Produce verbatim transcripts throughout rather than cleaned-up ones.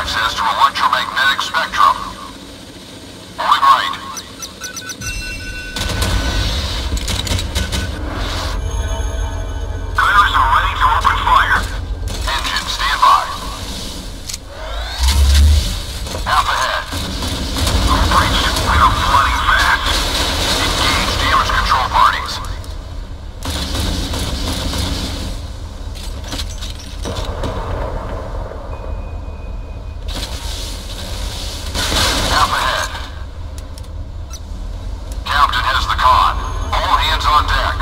access to electromagnetic spectrum. Moving right. Clearers are ready to open fire. Engine, stand by. Half ahead. All breached. We are flooding fast. Engage damage control parties. Half ahead. Captain has the con. All hands on deck.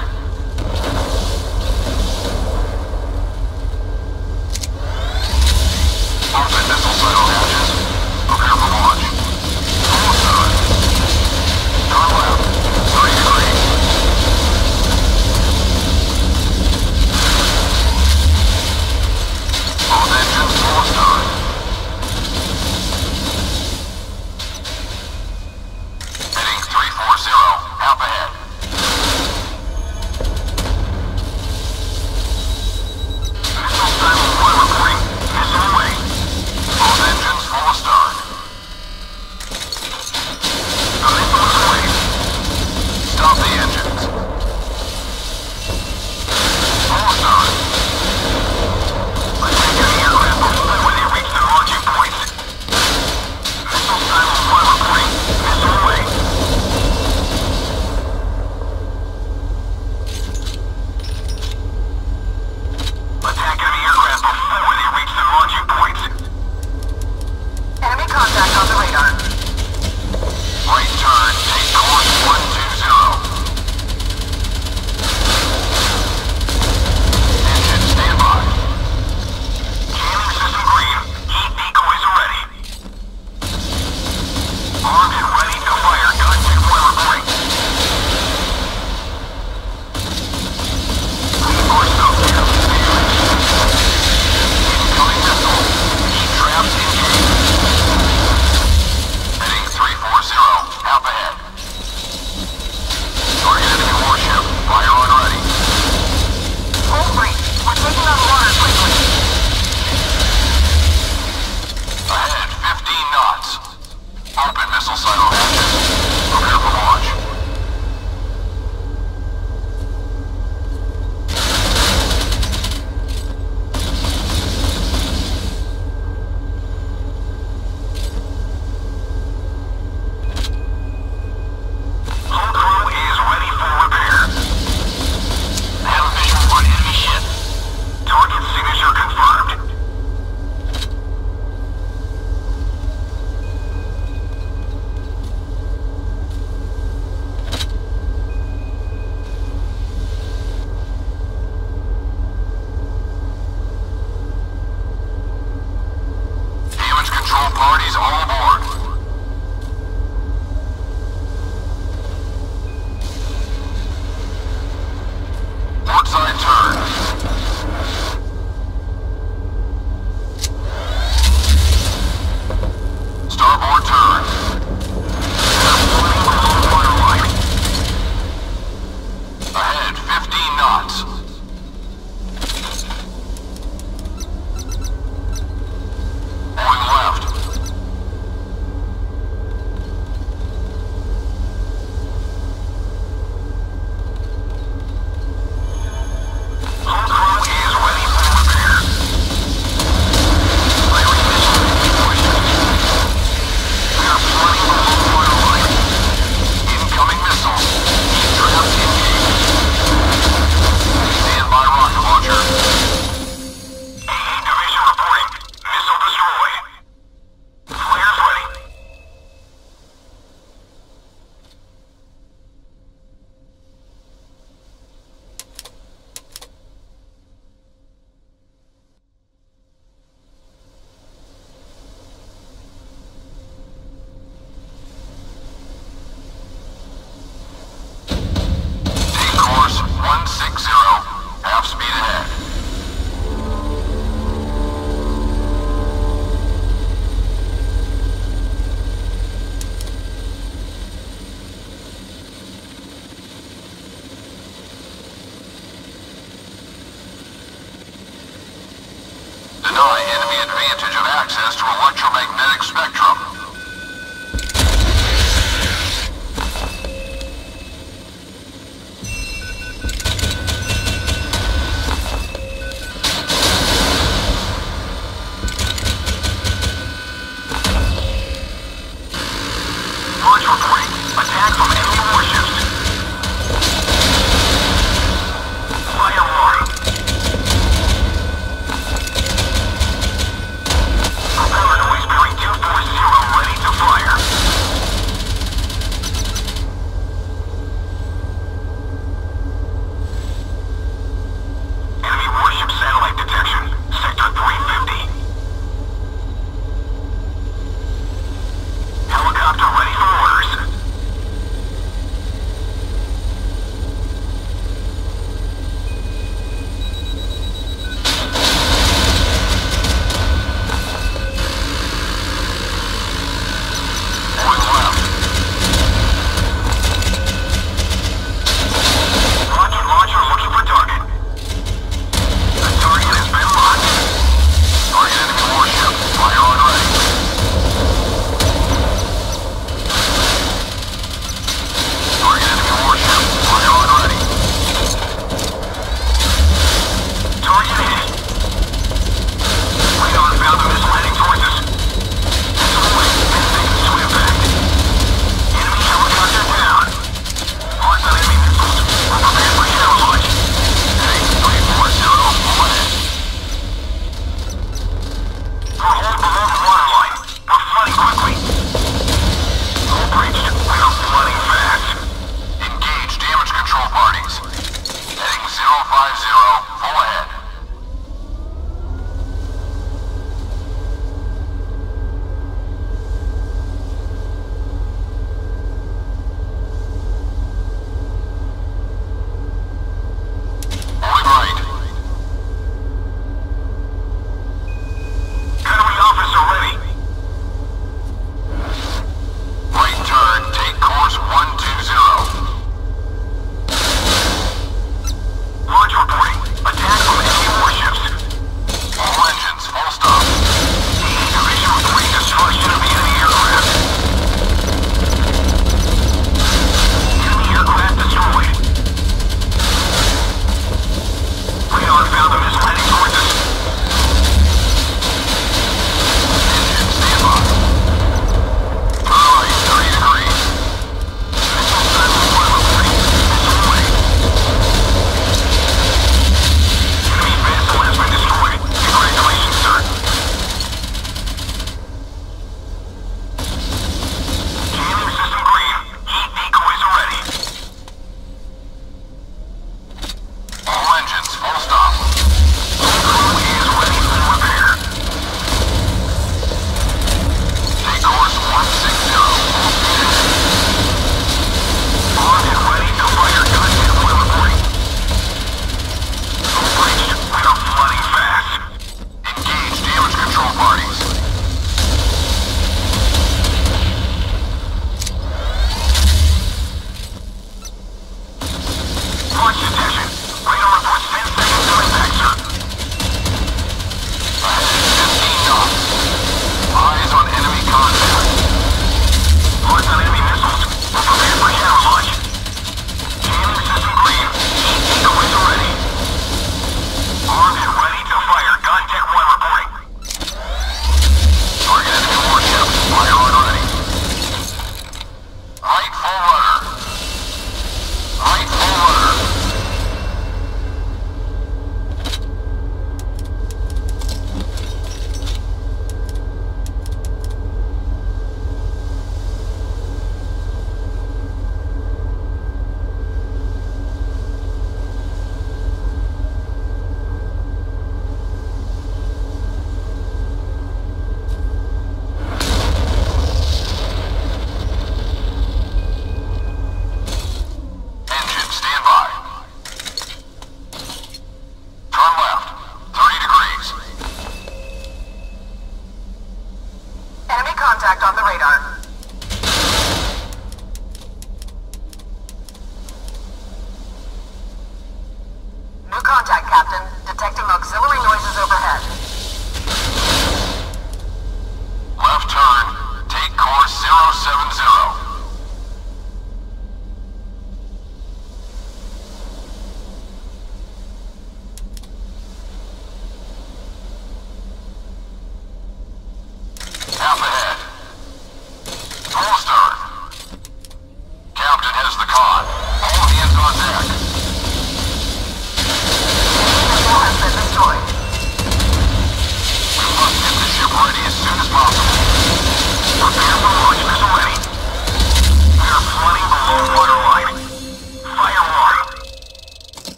Open missile silo hatches. Prepare for launch. Almost done. Turn left. three degree. Both engines almost done. Heading three four zero. Half ahead. Missile silo one reporting. Missile away. Both engines full start. The missile's away. Stop the engines. Almost done. Let's take any aircraft before when they reach the launching points. Missile silo one reporting. Missile away. Attack enemy aircraft before they reach the launching points. Enemy contact on the radar. Right turn, take course one two zero. Engine, stand by. Jamming system green. Heat decoys are ready. Armed and ready to fire. Gun deploy reporting. Reinforcement damage. Incoming missile. Heat traps engaged. Heading three four zero. Half ahead. Target enemy warship. Fire on ready. Hold breach. We're taking on water quickly. Ahead, fifteen knots. Open missile silo hatches. Prepare for launch. Hull crew is ready for repair. Have a visual on enemy ship. Target signature confirmed. Damage control parties all aboard. Port side turn. Starboard turn. Floating below waterline. Ahead, fifteen knots. Going left. Hull crew is ready for repair. Firing missile deployment. We are flooding below waterline. Incoming missile. Heat traps engaged. Stand by rocket launcher. A A division reporting. Missile destroyed. Flares ready. Take course one six zero. Half speed ahead. Deny enemy advantage of action. access to electromagnetic spectrum. Launch reporting. Attack from enemy